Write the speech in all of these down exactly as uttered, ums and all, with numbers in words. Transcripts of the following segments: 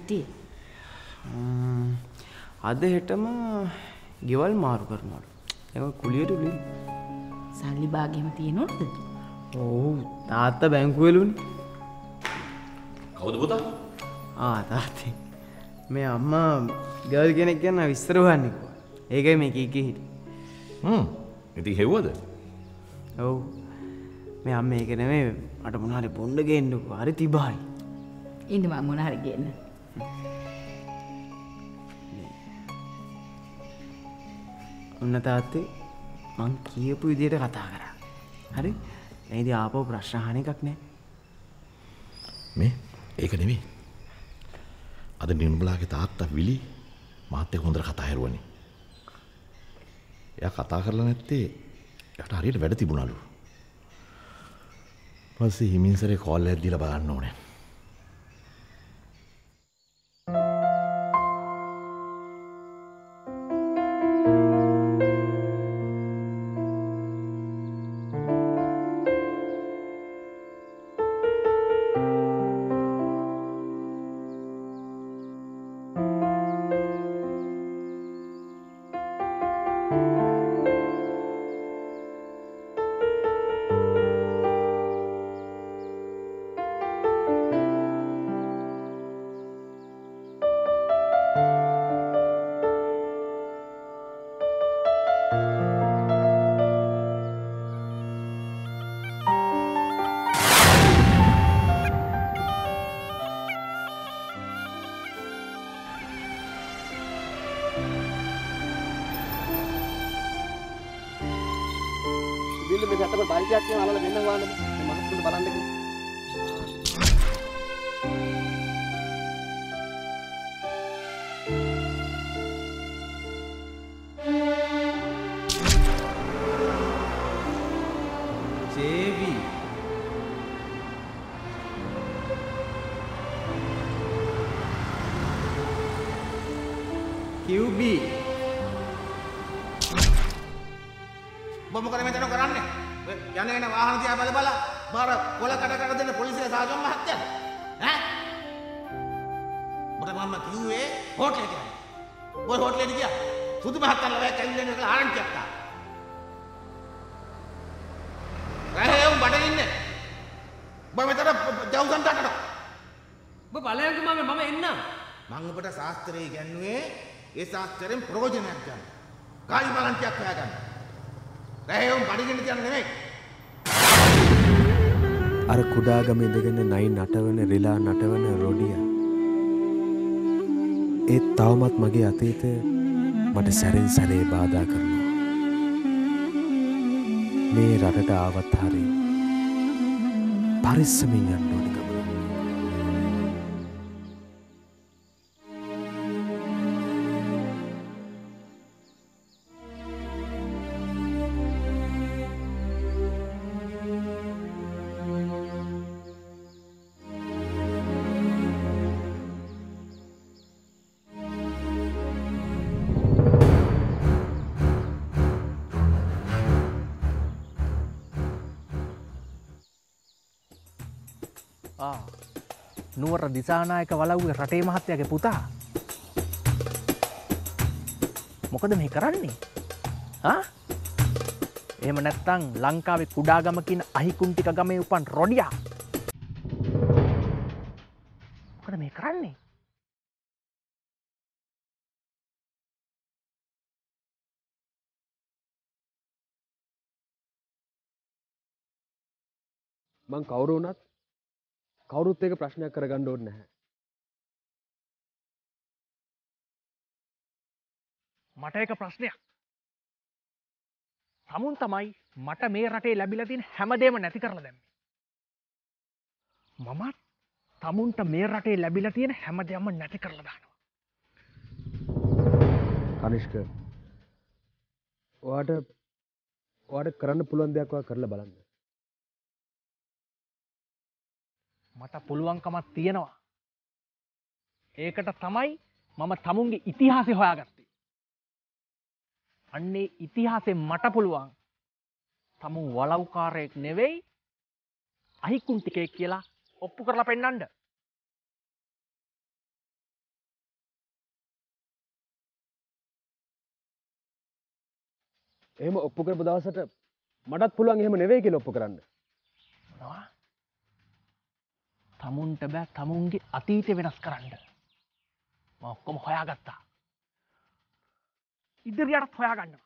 හිටියේ? අද හෙටම ගෙවල් මාරු කරනවලු. ඒක කුලියට උලින්. සල්ලි භාගෙම තියෙනවද? ඔව් තාත්තා බැංකුවෙලුනේ. කවුද පුතා? ආ තාත්තේ. මේ අම්මා ගර්ල් කෙනෙක් ගැන විස්තර හොයන්නේ කිව්වා. ඒකයි මේ කීකේ හිටියේ. හ්ම්. ඉතින් හෙව්වද? ඔව්. මේ අම්මා ඒක නෙමෙයි මට මොන හරි බොණ්ඩ ගේන්නකෝ. හරි තිබහයි. ඉන්න මම මොන හරි ගේන්න. ඔන්න තාත්තේ මං කියපු විදියට කතා කරා. හරි? මේ ඉතින් ආපහු ප්‍රශ්න අහන එකක් නෑ. මේ ඒක නෙමෙයි. අද නිර්මලාගේ තාත්තා විලි මාත් එක්ක හොඳට කතා කරුවනේ. එයා කතා කරලා නැත්තේ එයාට හරියට වැඩ තිබුණලු. පස්සේ හිමින්සරේ කෝල් එකක් දීලා බලන්න ඕනේ. මේ පැත්තට බල්ටියක් කියන අලල මෙන්න ගාන්න මේ මහත්තුන්ට බලන්න කිව්වා. ජේවි කිව්බී ඔබ මොකද මෙතන කරන්නේ? යන එන වාහන දිහා බල බල බාර කොල කඩ කඩ දෙන්න පොලිසිය සාජම් මහත්තයා. ඈ? මට මම කිව්වේ හෝටලෙට යන්න. ඔය හෝටලෙට ගියා. සුදු මහත්තයා ලවයක් ඇවිල්ලා ඉන්න කියලා ආරංචියක් තා. රහේ උඹ බඩ ඉන්නේ. ඔබ මෙතන ජවුසන් ටකට. ඔබ බලයන්ක මම මම එන්න. මම ඔබට ශාස්ත්‍රය ඉගෙනුවේ ඒ ශාස්ත්‍රයෙන් ප්‍රයෝජනයක් ගන්න. කායි බලන්තියක් හොයාගන්න. රහේ උඹ බඩගින්න තියන්න නෙමෙයි. අර කුඩාගම ඉඳගෙන නයි නටවන රිලා නටවන රොඩියා ඒත් තවමත් මගේ අතීතය මට සැරෙන් සැරේ බාධා කරනවා. මේ රටට ආවත් හරි පරිස්සමින් යන්න ඕන ගමන. නුවර දිසානායක වලව්වේ රටේ මහත්තයාගේ පුතා. මොකද මේ කරන්නේ? ආ? එහෙම නැත්නම් ලංකාවේ කුඩාගම කියන අහිකුන්ටික ගමේ උපන් රොඩියා. මොකද මේ කරන්නේ? මං කවුරු වුණත් කවුරුත් එක ප්‍රශ්නයක් කරගන්න ඕනේ නැහැ. මට එක ප්‍රශ්නයක්. තමුන් තමයි මට මේ රටේ ලැබිලා තියෙන හැමදේම නැති කරලා දැම්මේ. මමත් තමුන්ට මේ රටේ ලැබිලා තියෙන හැමදේම නැති කරලා දානවා. කනිෂ්ක ඔයාට ඔයාට කරන්න පුළුවන් දෙයක් ඔයා කරලා බලන්න. මට පුළුවන්කමක් තියෙනවා. ඒකට තමයි මම තමුන්ගේ ඉතිහාසය හොයාගත්තේ. අන්නේ ඉතිහාසයෙන් මට පුළුවන් තමුන් වලව්කාරයෙක් නෙවෙයි අහිකුන්ටිකයෙක් කියලා ඔප්පු කරලා පෙන්නන්න. එහෙම ඔප්පු කරපු දවසට මටත් පුළුවන් එහෙම නෙවෙයි කියලා ඔප්පු කරන්න. මොනවා? තමුන්ට බෑ තමුන්ගේ අතීතය වෙනස් කරන්න. මම ඔක්කොම හොයාගත්තා. ඉදිරියටත් හොයාගන්නවා.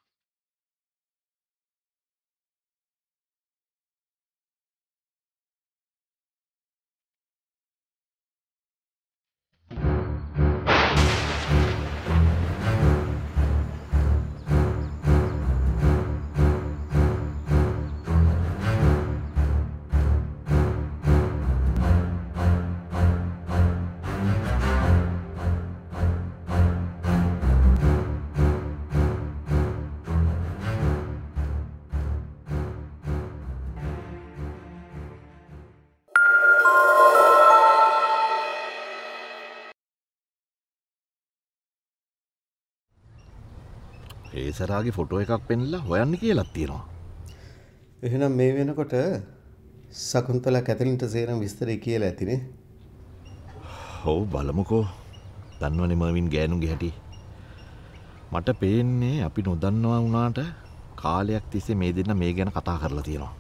ඒ සරාගේ ෆොටෝ එකක් පෙන්නලා හොයන්න කියලා තියෙනවා. එහෙනම් මේ වෙනකොට සකුන්තලා කැතලින්ට සේරම විස්තරය කියලා ඇතිනේ. ඔව් බලමුකෝ. දන්නවනේ මර්වින් ගෑනුගේ හැටි. මට පේන්නේ අපි නොදන්නවා වුණාට කාලයක් තිස්සේ මේ දෙන්න මේ ගැන කතා කරලා තියෙනවා.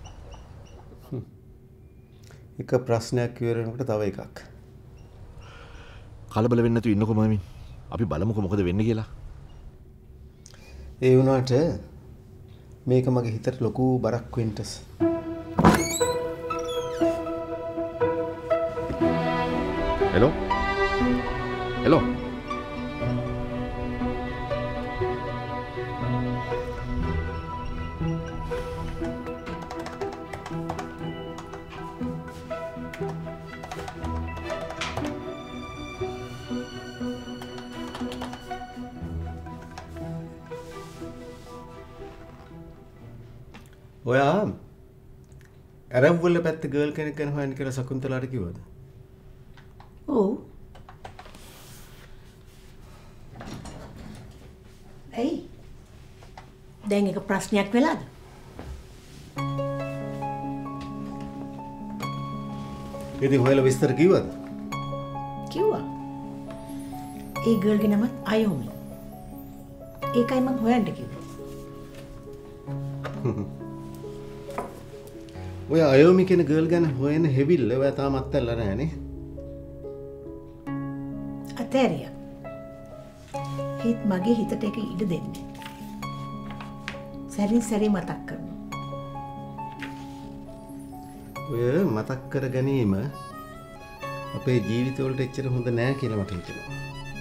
එක ප්‍රශ්නයක් ඉවර වෙනකොට තව එකක්. කලබල වෙන්නේ නැතුව ඉන්නකෝ මර්වින්. අපි බලමුකෝ මොකද වෙන්නේ කියලා. ඒ වුණාට මේක මගේ හිතට ලොකු බරක් වෙන්ටස්. හෙලෝ හෙලෝ ඔයා ඇරව්වල පැත්තේ ගර්ල් කෙනෙක් ගැන හොයන්න කියලා සකුන්තලාට කිව්වද? ඔව්. ඇයි? දැන් එක ප්‍රශ්නයක් වෙලාද? ඉතින් හොයලා විස්තර කිව්වද? කිව්වා. ඒ ගර්ල්ගේ නම අයෝමි. ඒකයි මම හොයන්න කිව්වේ. ඔය අයෝමි කියන ගර්ල් ගැන හොයන හැවිල්ල ඔයා තාම අත්හැරලා නැහනේ. අතෑරියා. හිත මගේ හිතට එක ඉඩ දෙන්නේ. සැරින් සැරේ මතක් කරනවා. ඔය මතක් කර ගැනීම අපේ ජීවිතවලට එච්චර හොඳ නෑ කියලා මට හිතෙනවා.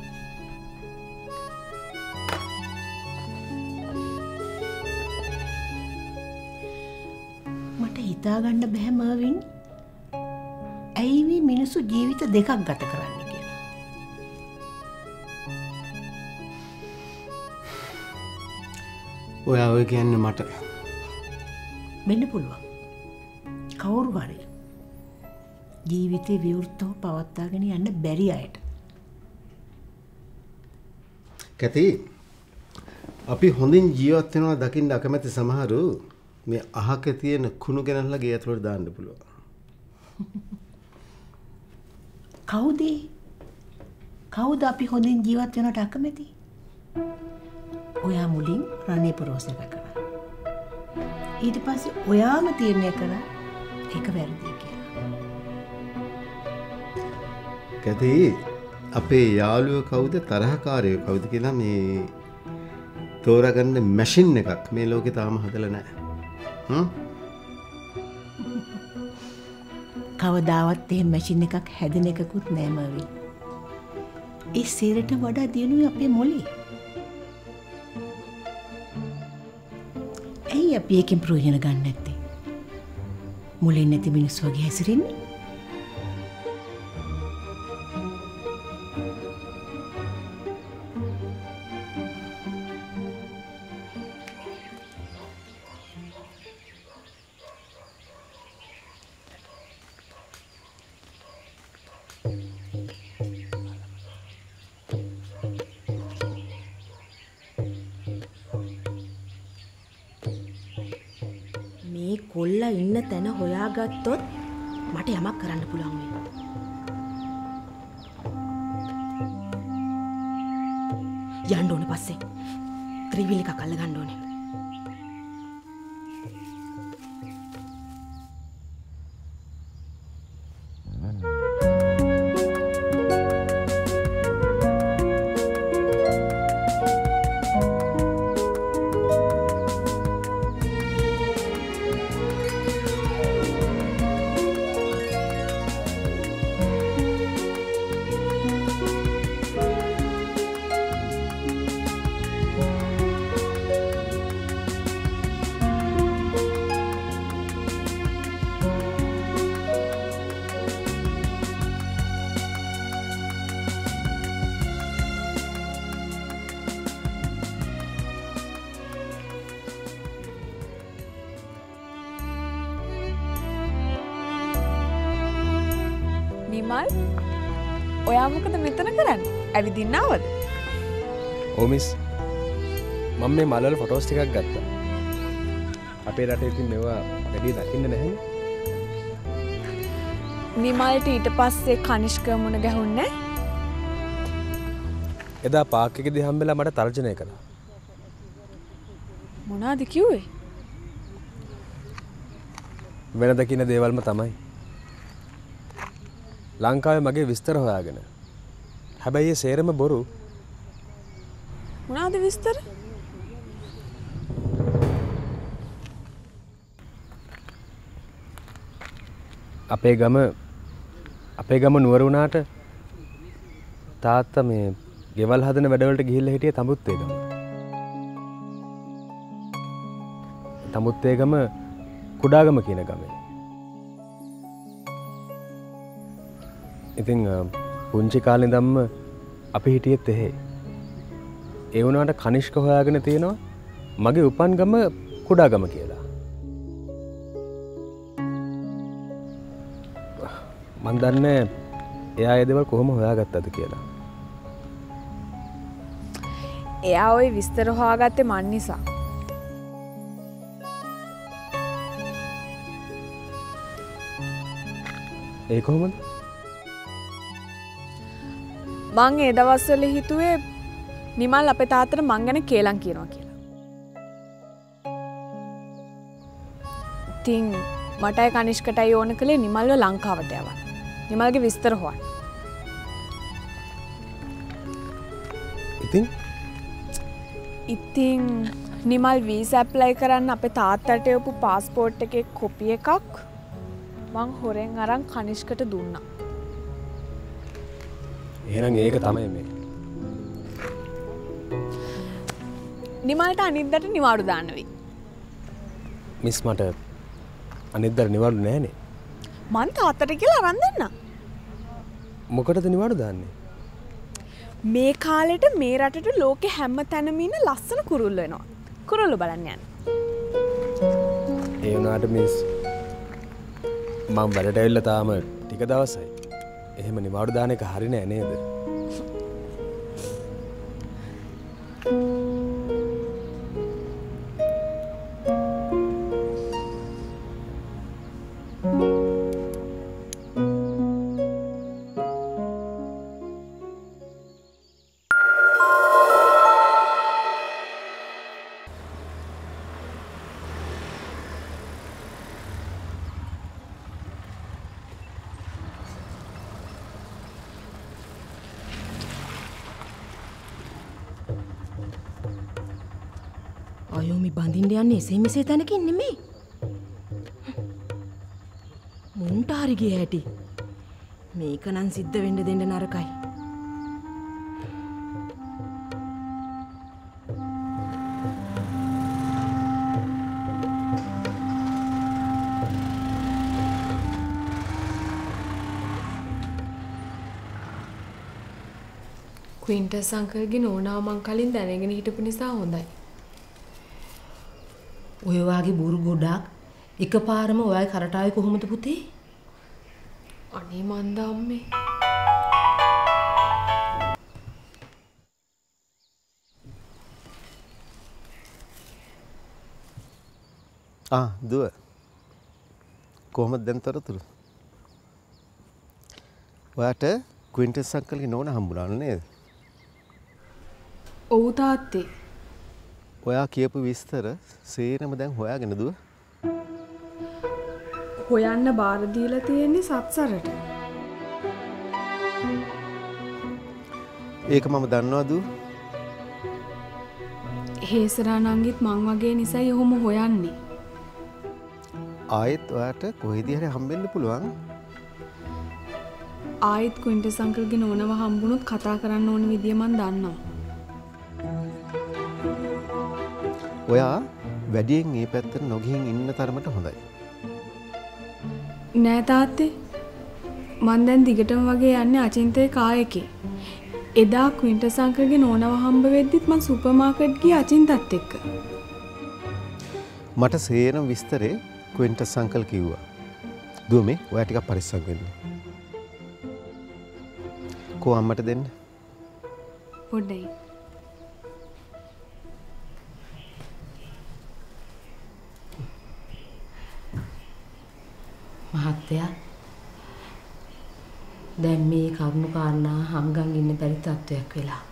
මට හිතාගන්න බැහැ මර්වින්. ඇයි මේ මිනිස්සු ජීවිත දෙකක් ගත කරන්නේ කියලා. ඔයා ඔය කියන්නේ මට වෙන්න පුළුවන්. කවුරු හරි ජීවිතේ විවෘතව පවත්වාගෙන යන්න බැරි අයට. කැති අපි හොඳින් ජීවත් වෙනවා දකින්න අකමැති සමහරු මේ අහක තියෙන කුණු ගෙනල්ලා ගේ ඇතුළට දාන්න පුළුවන්. කවුද? කවුද අපි හොඳින් ජීවත් වෙනට අකමැති? ඔයා මුලින් රණේ පරෝසක කරා. ඊට පස්සේ ඔයාම තීරණය කළා ඒක වැරදි කියලා. කැති අපේ යාළුවෝ කවුද තරහකාරයෝ කවුද කියලා මේ තෝරාගන්න මැෂින් එකක් මේ ලෝකේ තාම හදලා නැහැ. හ්ම් කවදාවත් එහෙම මැෂින් එකක් හැදෙන එකකුත් නෑ මර්වින්. ඒ සීරට වඩා දිනුයි අපේ මොලේ. ඇයි අපි එකෙන් ප්‍රයෝජන ගන්න නැත්තේ? මොලේ නැති මිනිස්සු වගේ හැසිරෙන්නේ? මේ කොල්ලා ඉන්න තැන හොයාගත්තොත් මට යමක් කරන්න පුළුවන් වෙයි. යන්න ඕනේ පස්සේ. ත්‍රිවිල් එකක් අල්ල ගන්න ඕනේ. නිමල් ඔයා මොකද මෙතන කරන්නේ? ඇවිදින්න ආවද? ඔව් මිස්. මම මේ මල්වල ෆොටෝස් ටිකක් ගත්තා. අපේ රටේ ඉතින් මේවා වැඩි දකින්න නැහැ. නිමල්ට ඊට පස්සේ කනිෂ්ක මුණ ගැහුන්නේ? එදා පාක් එකේදී හම්බෙලා මට තර්ජනය කළා. මොනවද කිව්වේ? වෙන දකින්න දේවල්ම තමයි. ලංකාවේ මගේ විස්තර හොයාගෙන. හැබැයි ඒ සේරම බොරු. මොනවද විස්තර? අපේ ගම අපේ ගම නුවර වුණාට තාත්තා මේ ගෙවල් හදන වැඩවලට ගිහිල්ලා හිටියේ තඹුත්තේ ගම. තඹුත්තේ ගම කුඩාගම කියන ගමේ. ඉතින් පුංචි කාලේ ඉඳන්ම අපි හිටියෙත් එහෙ. ඒ වුණාට කනිෂ්ක හොයාගෙන තියෙනවා මගේ උපන් ගම කුඩාගම කියලා. මන් දන්නේ එයා ඒ දේවල් කොහොම හොයාගත්තද කියලා. එයා ওই විස්තර හොයාගත්තේ මන් නිසා. ඒ කොහොමද? මං ඒ දවස්වල හිතුවේ නිමල් අපේ තාත්තට මං ගැන කේලම් කියනවා කියලා. ඉතින් මටයි කනිෂ්කටයි ඕන කළේ නිමල්ව ලංකාවට යවන්න. නිමල්ගේ විස්තර හොයන්න. ඉතින් ඉතින් නිමල් වීසා ඇප්ලයි කරන්න අපේ තාත්තට එවපු පාස්පෝර්ට් එකේ කොපි එකක් මං හොරෙන් අරන් කනිෂ්කට දුන්නා. එහෙනම් ඒක තමයි මේ. නිමල්ට අනිද්දාට නිවාඩු දාන්න වෙයි. මිස් මට අනිද්දාට නිවාඩු නැහනේ. මං තාත්තට කියලා අරන් දෙන්න. මොකටද නිවාඩු දාන්නේ? මේ කාලෙට මේ රටට ලෝකෙ හැම තැනම ඉන්න ලස්සන කුරුල්ලෝ එනවා. කුරුල්ලෝ බලන්න යන්න. ඒ වුණාට මිස් මම වැඩට ඇවිල්ලා තාම ටික දවසයි. එහෙම නිවාඩු දාන එක හරි නෑ නේද? අයෝමි බඳින්න යන්නේ එසේ මෙසේ තැනකින් නෙමෙයි. මුන්ට හරි ගිය හැටි. මේක නම් සිද්ධ වෙන්න දෙන්න නරකයි. ක්වින්ටස් අංකල්ගේ නෝනාව මං කලින් දැනගෙන හිටපු නිසා හොඳයි. ඔය වාගේ බොරු ගොඩක් එකපාරම ඔයයි කරට ආවේ කොහොමද පුතේ? අනේ මන්ද අම්මේ. ආ දුව කොහොමද දැන් තොරතුරු? ඔයාට ක්වින්ටස් අංකල්ගේ නෝනා හම්බුණා නේද? ඔව් තාත්තේ. ඔයා කියපු විස්තර සේරම දැන් හොයාගෙන දුව. හොයන්න බාර දීලා තියෙන්නේ සත්සරට. ඒක මම දන්නවා දුව. හේසරා නංගිත් මං වගේ නිසයි ඔහොම හොයන්නේ. ආයෙත් ඔයාට කොහෙදී හරි හම්බෙන්න පුළුවන්. ආයෙත් ක්වින්ටස් අංකල්ගේ නෝනව හම්බුනොත් කතා කරන්න ඕන විදිය මං දන්නවා. ඔයා වැඩියෙන් මේ පැත්තට නොගිහින් ඉන්න තරමට හොඳයි. නෑ තාත්තේ. මං දැන් දිගටම වගේ යන්නේ අචින්තේ කාර් එකේ. එදා ක්වින්ටස් අංකල්ගේ නෝනව හම්බ වෙද්දිත් මං සුපර් මාකට් ගියේ අචින්තත් එක්ක. මට සේරම විස්තරේ ක්වින්ටස් අංකල් කිව්වා. දුව මේ ඔයා ටිකක් පරිස්සම් වෙන්න. යකෝ අම්මට දෙන්න. පොඩ්ඩයි. මහත්තයා දැන් මේ කරුණු කාරණා හංගන් ඉන්න බැරි තත්වයක් වෙලා.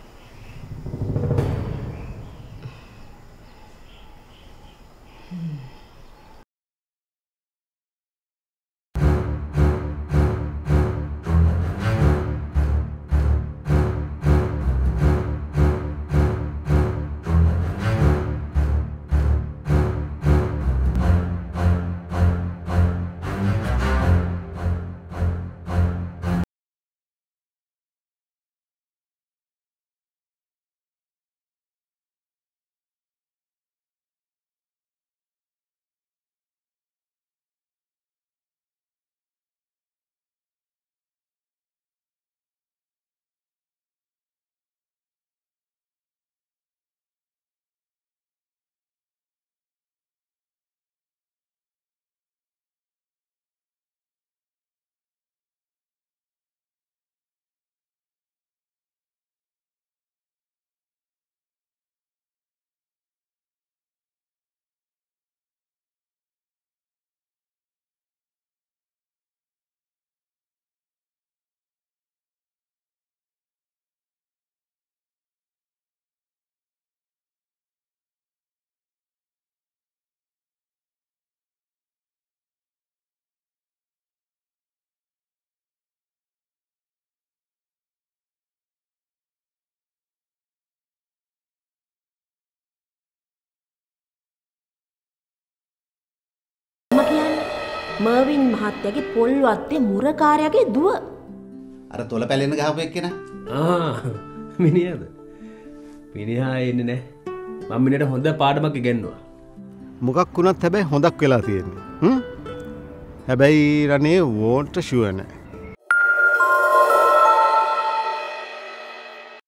මර්වින් මහත්තයාගේ පොල් වත්තේ මුරකාරයාගේ දුව. අර තොල පැලෙන්න ගහපු එක්කෙනා. ආ මිනිහද? මිනිහා එන්නේ නැහැ. මම මිනිහට හොඳ පාඩමක් ඉගෙනුවා. මොකක් වුණත් හැබැයි හොඳක් වෙලා තියෙන්නේ. හ්ම්. හැබැයි රනේ වෝන්ට ෂුවර් නැහැ.